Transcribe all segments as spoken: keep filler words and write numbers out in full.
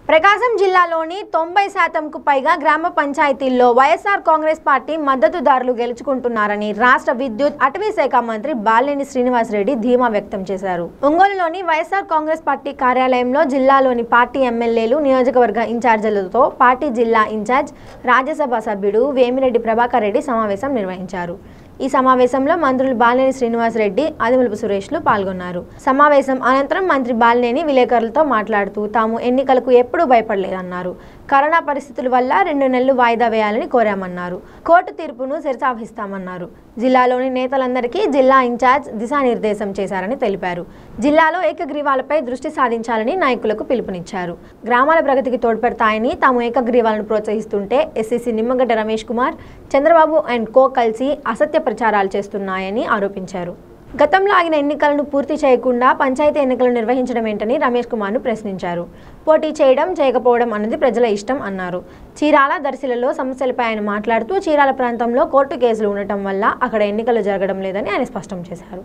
ప్రకాశం జిల్లాలోని తొంభై శాతంకు పైగా గ్రామ పంచాయతీల్లో వైఎస్ఆర్ కాంగ్రెస్ పార్టీ మద్దతుదారులు గెలుచుకుంటున్నారని రాష్ట్ర విద్యుత్ అటవీ శాఖ మంత్రి బాలినేని శ్రీనివాసరెడ్డి ధీమా వ్యక్తం చేశారు. ఒంగోలులోని వైఎస్ఆర్ కాంగ్రెస్ పార్టీ కార్యాలయంలో జిల్లాలోని పార్టీ ఎమ్మెల్యేలు, నియోజకవర్గ ఇన్ఛార్జీలతో పార్టీ జిల్లా ఇన్ఛార్జ్, రాజ్యసభ సభ్యుడు వేమిరెడ్డి ప్రభాకర్ రెడ్డి సమావేశం నిర్వహించారు. ఈ సమావేశంలో మంత్రులు బాలినేని శ్రీనివాసరెడ్డి, ఆదిమూలపు సురేష్లు పాల్గొన్నారు. సమావేశం అనంతరం మంత్రి బాలినేని విలేకరులతో మాట్లాడుతూ తాము ఎన్నికలకు ఎప్పుడూ భయపడలేదన్నారు. కరోనా పరిస్థితుల వల్ల రెండు నెలలు వాయిదా వేయాలని కోరామన్నారు. కోర్టు తీర్పును శిరసావహిస్తామన్నారు. జిల్లాలోని నేతలందరికీ జిల్లా ఇన్ఛార్జ్ దిశానిర్దేశం చేశారని తెలిపారు. జిల్లాలో ఏకగ్రీవాలపై దృష్టి సాధించాలని నాయకులకు పిలుపునిచ్చారు. గ్రామాల ప్రగతికి తోడ్పడతాయని తాము ఏకగ్రీవాలను ప్రోత్సహిస్తుంటే SEC Nimmagadda Ramesh Kumar, Chandrababu and co కలిసి అసత్య ప్రచారాలు చేస్తున్నాయని ఆరోపించారు. గతంలో ఆగిన ఎన్నికలను పూర్తి చేయకుండా పంచాయతీ ఎన్నికలు నిర్వహించడం ఏంటని రమేష్ కుమార్ను ప్రశ్నించారు. పోటీ చేయడం, చేయకపోవడం అన్నది ప్రజల ఇష్టం అన్నారు. చీరాల, దర్శిలలో సమస్యలపై ఆయన మాట్లాడుతూ చీరాల ప్రాంతంలో కోర్టు కేసులు ఉండటం వల్ల అక్కడ ఎన్నికలు జరగడం లేదని ఆయన స్పష్టం చేశారు.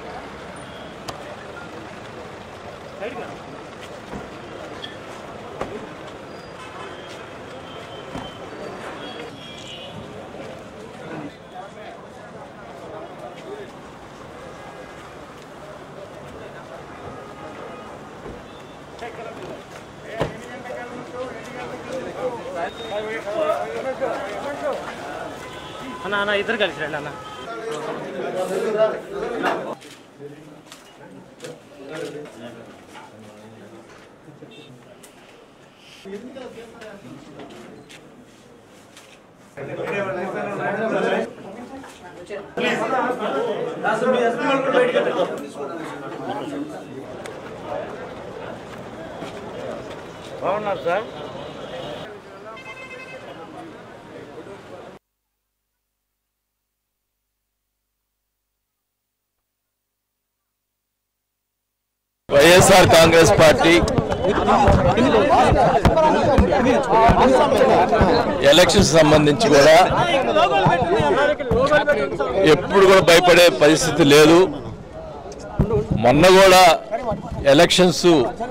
అన్న అన్న ఇద్దరు కలిసి రండి అన్న. బాగున్నారు sir. YSR Congress party elections సంబంధించి కూడా ఎప్పుడు కూడా భయపడే పరిస్థితి లేదు. మొన్న కూడా ఎలక్షన్స్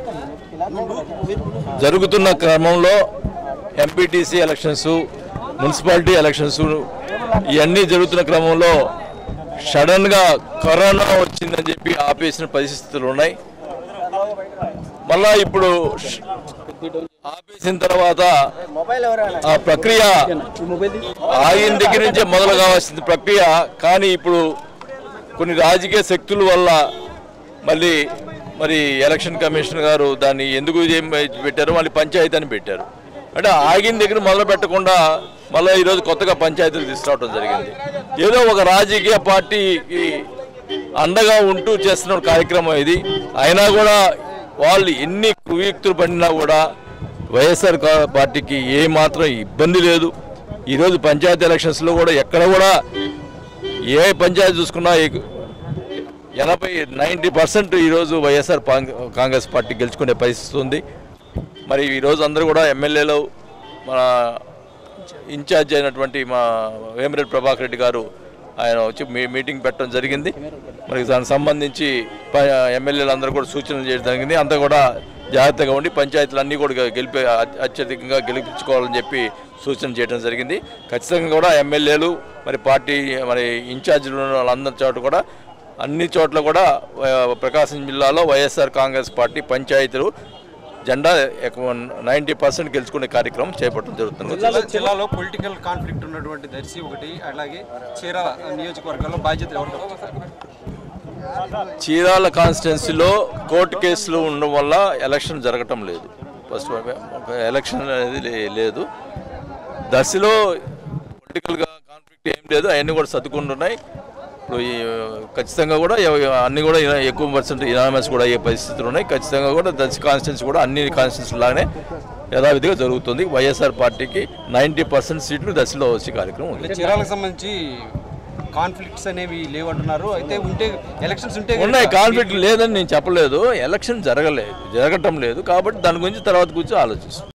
జరుగుతున్న క్రమంలో ఎంపీటీసీ ఎలక్షన్స్, మున్సిపాలిటీ ఎలక్షన్స్ ఇవన్నీ జరుగుతున్న క్రమంలో సడన్గా కరోనా వచ్చిందని చెప్పి ఆపేసిన పరిస్థితులు ఉన్నాయి. మళ్ళా ఇప్పుడు ఆపేసిన తర్వాత ఆ ప్రక్రియ ఆగిన దగ్గర నుంచే మొదలు కావాల్సిన ప్రక్రియ, కానీ ఇప్పుడు కొన్ని రాజకీయ శక్తుల వల్ల మళ్ళీ మరి ఎలక్షన్ కమిషన్ గారు దాన్ని ఎందుకు పెట్టారు, మళ్ళీ పంచాయతీ అని పెట్టారు. అంటే ఆగిన దగ్గర మొదలు పెట్టకుండా మళ్ళీ ఈరోజు కొత్తగా పంచాయతీలు తీసుకురావడం జరిగింది. ఏదో ఒక రాజకీయ పార్టీకి అండగా ఉంటూ చేస్తున్న కార్యక్రమం ఇది. అయినా కూడా వాళ్ళు ఎన్ని కుయుక్తులు పడినా కూడా వైఎస్ఆర్ పార్టీకి ఏమాత్రం ఇబ్బంది లేదు. ఈరోజు పంచాయతీ ఎలక్షన్స్లో కూడా ఎక్కడ కూడా ఏ పంచాయతీ చూసుకున్నా ఎనభై నైంటీ పర్సెంట్ ఈరోజు వైఎస్ఆర్ కాంగ్రెస్ పార్టీ గెలుచుకునే పరిస్థితి ఉంది. మరి ఈరోజు అందరూ కూడా ఎమ్మెల్యేలు, మన ఇన్ఛార్జ్ అయినటువంటి మా వేమిరెడ్డి ప్రభాకర్ రెడ్డి గారు ఆయన వచ్చి మీ మీటింగ్ పెట్టడం జరిగింది. మరి దానికి సంబంధించి ఎమ్మెల్యేలు అందరూ కూడా సూచనలు చేయడం జరిగింది. అంతా కూడా జాగ్రత్తగా ఉండి పంచాయతీలు అన్నీ కూడా గెలిపి అత్యధికంగా గెలిపించుకోవాలని చెప్పి సూచన చేయడం జరిగింది. ఖచ్చితంగా కూడా ఎమ్మెల్యేలు, మరి పార్టీ మరి ఇన్ఛార్జీలు ఉన్న వాళ్ళందరి చోట కూడా అన్ని చోట్ల కూడా ప్రకాశం జిల్లాలో వైఎస్ఆర్ కాంగ్రెస్ పార్టీ పంచాయతీలు జెండా నైంటీ పర్సెంట్ గెలుచుకునే కార్యక్రమం చేపట్టడం జరుగుతుంది. జిల్లాలో పొలిటికల్ కాన్ఫ్లిక్ట్ ఉన్నటువంటి దర్శి ఒకటి, అలాగే చీరాల నియోజకవర్గంలో బాధ్యతలు ఎవరు? చీరాల కాన్స్టిట్యున్సీలో కోర్టు కేసులు ఉండడం వల్ల ఎలక్షన్ జరగటం లేదు. ఫస్ట్ ఎలక్షన్ అనేది లేదు. దర్శిలో పొలిటికల్గా కాన్ఫ్లిక్ట్ ఏం లేదు, అవన్నీ కూడా సర్దుకుంటున్నాయి. ఇప్పుడు ఈ ఖచ్చితంగా కూడా అన్ని కూడా ఎక్కువ పర్సెంట్ ఇనామస్ కూడా అయ్యే పరిస్థితులు ఉన్నాయి. ఖచ్చితంగా కూడా దర్శి కాన్స్టిట్యున్సీ కూడా అన్ని కాన్స్టిట్యున్సీ లాగానే యథావిధిగా జరుగుతుంది. వైఎస్ఆర్ పార్టీకి నైంటీ పర్సెంట్ సీట్లు దర్శిలో వచ్చే కార్యక్రమం ఉంది. చీరాలకు సంబంధించి కాన్ఫ్లిక్ట్స్ అనేవి లేవంటున్నారు. అయితే ఉంటే ఎలక్షన్స్ ఉంటే ఉన్నాయి. కాన్ఫ్లిక్ట్ లేదని నేను చెప్పలేదు, ఎలక్షన్ జరగలేదు, జరగటం లేదు. కాబట్టి దాని గురించి తర్వాత కూర్చొని ఆలోచిస్తాం.